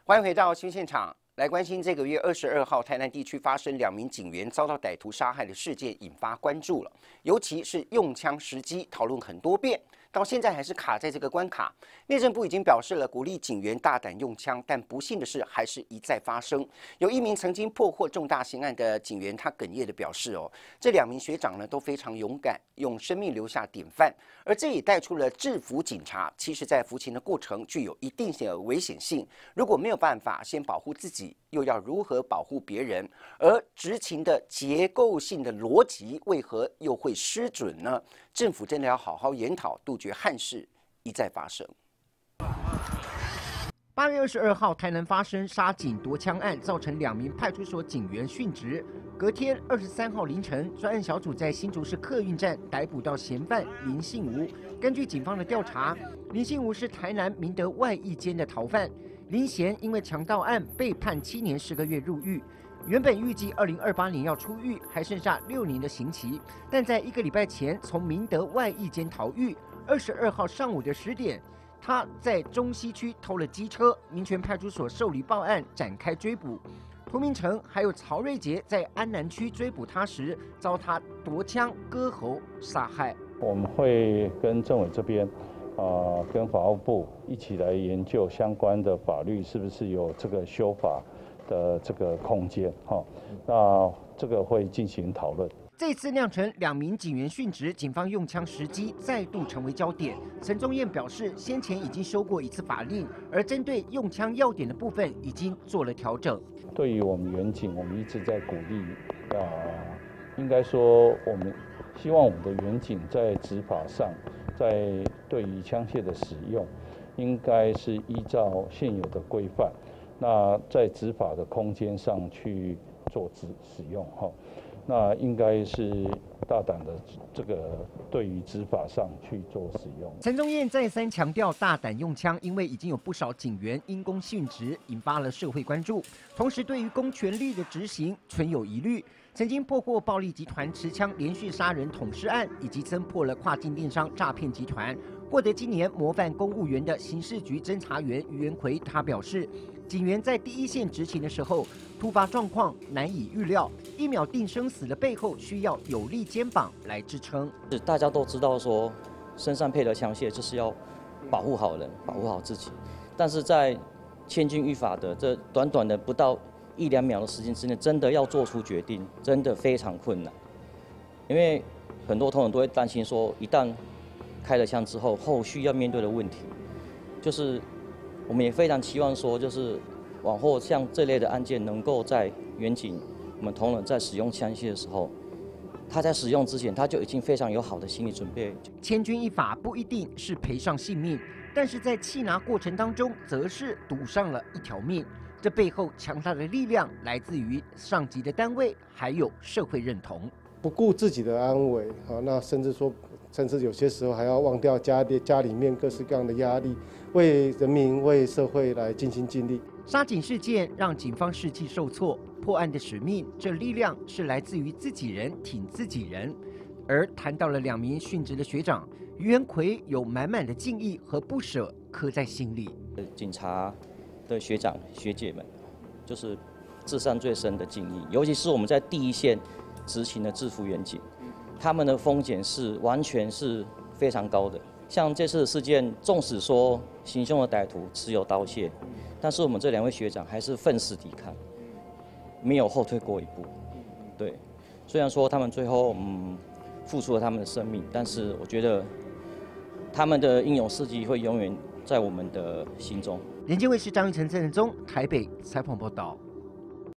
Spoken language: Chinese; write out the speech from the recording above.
欢迎回到新现场，来关心这个月22号台南地区发生2名警员遭到歹徒杀害的事件，引发关注了。尤其是用枪时机，讨论很多遍，到现在还是卡在这个关卡。内政部已经表示了鼓励警员大胆用枪，但不幸的是还是一再发生。有一名曾经破获重大刑案的警员，他哽咽的表示：“这2名学长呢都非常勇敢，用生命留下典范。而这也带出了制服警察，其实在服勤的过程具有一定的危险性。如果没有办法先保护自己，又要如何保护别人？而执勤的结构性的逻辑为何又会失准呢？政府真的要好好研讨，杜绝憾事一再发生。” 8月22号，台南发生杀警夺枪案，造成2名派出所警员殉职。隔天23号凌晨，专案小组在新竹市客运站逮捕到嫌犯林信吾。根据警方的调查，林信吾是台南明德外役监的逃犯。林贤因为强盗案被判7年10个月入狱。原本预计2028年要出狱，还剩下6年的刑期，但在1个礼拜前从明德外役监逃狱。22号上午的10点。 他在中西区偷了机车，民权派出所受理报案，展开追捕。涂明诚还有曹瑞杰在安南区追捕他时，遭他夺枪割喉杀害。 我们会跟政委这边，跟法务部一起来研究相关的法律是不是有这个修法的这个空间，那这个会进行讨论。 这次酿成2名警员殉职，警方用枪时机再度成为焦点。陈宗彦表示，先前已经修过1次法令，而针对用枪要点的部分已经做了调整。 对于我们远警，我们一直在鼓励，应该说我们希望我们的远警在执法上，在对于枪械的使用，应该是依照现有的规范，那在执法的空间上去做使用那应该是大胆的这个对于执法上去做使用。 陈宗彦再三强调大胆用枪，因为已经有不少警员因公殉职，引发了社会关注。同时，对于公权力的执行存有疑虑。曾经破获暴力集团持枪连续杀人捅尸案，以及侦破了跨境电商诈骗集团，获得今年模范公务员的刑事局侦查员于元奎，他表示。 警员在第一线执勤的时候，突发状况难以预料，1秒定生死的背后需要有力肩膀来支撑。 大家都知道说，身上配的枪械就是要保护好人，保护好自己。但是在千钧一发的这短短的不到1、2秒的时间之内，真的要做出决定，真的非常困难。因为很多同仁都会担心说，一旦开了枪之后，后续要面对的问题，就是。 我们也非常期望说，就是往后像这类的案件，能够在远警我们同仁在使用枪械的时候，他在使用之前，他就已经非常有好的心理准备。 千钧一发不一定是赔上性命，但是在缉拿过程当中，则是赌上了1条命。这背后强大的力量来自于上级的单位，还有社会认同。 不顾自己的安危，那甚至有些时候还要忘掉家里面各式各样的压力，为人民、为社会来尽心尽力。 杀警事件让警方士气受挫，破案的使命，这力量是来自于自己人挺自己人。而谈到了2名殉职的学长，于元奎有满满的敬意和不舍刻在心里。 警察的学长学姐们，就是至上最深的敬意，尤其是我们在第一线执勤的制服远警。 他们的风险是完全是非常高的。像这次的事件，纵使说行凶的歹徒持有刀械，但是我们这2位学长还是奋死抵抗，没有后退过一步。对，虽然说他们最后付出了他们的生命，但是我觉得他们的英勇事迹会永远在我们的心中。 连接卫视张玉成、郑仁宗台北采访报道。